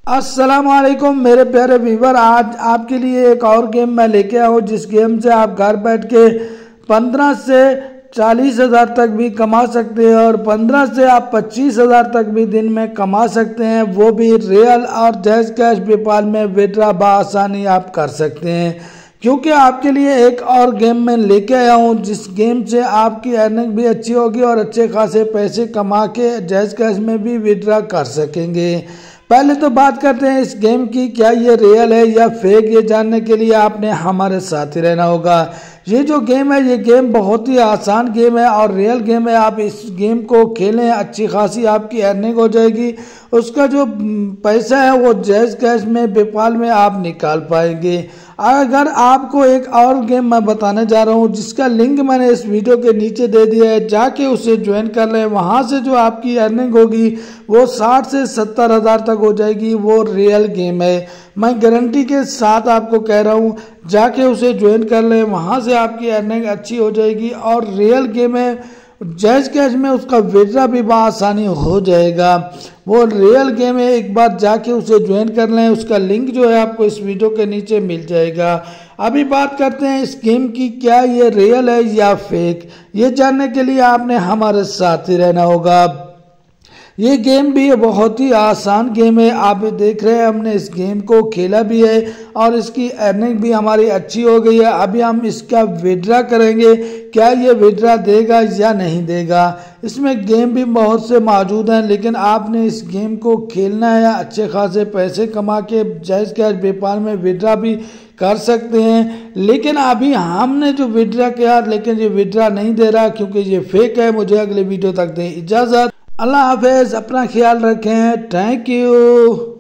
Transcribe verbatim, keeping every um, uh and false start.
अस्सलाम वालेकुम मेरे प्यारे व्यूवर, आज आपके लिए एक और गेम मैं लेके आया हूँ जिस गेम से आप घर बैठ के पंद्रह से चालीस हज़ार तक भी कमा सकते हैं और पंद्रह से आप पच्चीस हज़ार तक भी दिन में कमा सकते हैं, वो भी रियल और जैज़ कैश पेपाल में विड्रॉ बआसानी आप कर सकते हैं। क्योंकि आपके लिए एक और गेम मैं लेके आया हूँ जिस गेम से आपकी अर्निंग भी अच्छी होगी और अच्छे खासे पैसे कमा के जैज़ कैश में भी विड्रॉ कर सकेंगे। पहले तो बात करते हैं इस गेम की, क्या ये रियल है या फेक, ये जानने के लिए आपने हमारे साथ ही रहना होगा। ये जो गेम है ये गेम बहुत ही आसान गेम है और रियल गेम है। आप इस गेम को खेलें, अच्छी खासी आपकी अर्निंग हो जाएगी। उसका जो पैसा है वो जैज़ कैश में पेपाल में आप निकाल पाएंगे। अगर आपको एक और गेम मैं बताने जा रहा हूँ जिसका लिंक मैंने इस वीडियो के नीचे दे दिया है, जाके उसे ज्वाइन कर लें। वहाँ से जो आपकी अर्निंग होगी वो साठ से सत्तर हज़ार तक हो जाएगी। वो रियल गेम है, मैं गारंटी के साथ आपको कह रहा हूँ, जाके उसे ज्वाइन कर लें। वहाँ से आपकी अर्निंग अच्छी हो जाएगी और रियल गेम है, जैज़ कैश में उसका विड्रॉ भी बआसानी हो जाएगा। वो रियल गेम है, एक बार जाके उसे ज्वाइन कर लें। उसका लिंक जो है आपको इस वीडियो के नीचे मिल जाएगा। अभी बात करते हैं इस गेम की, क्या ये रियल है या फेक, ये जानने के लिए आपने हमारे साथ ही रहना होगा। ये गेम भी बहुत ही आसान गेम है, आप देख रहे हैं हमने इस गेम को खेला भी है और इसकी अर्निंग भी हमारी अच्छी हो गई है। अभी हम इसका विड्रॉ करेंगे, क्या ये विड्रॉ देगा या नहीं देगा। इसमें गेम भी बहुत से मौजूद हैं, लेकिन आपने इस गेम को खेलना है, अच्छे खासे पैसे कमा के जैज़ कैश पेपाल में विड्रॉ भी कर सकते हैं। लेकिन अभी हमने जो विड्रॉ किया, लेकिन ये विड्रॉ नहीं दे रहा क्योंकि ये फेक है। मुझे अगले वीडियो तक दें इजाज़त। अल्लाह हाफिज़, अपना ख्याल रखें, थैंक यू।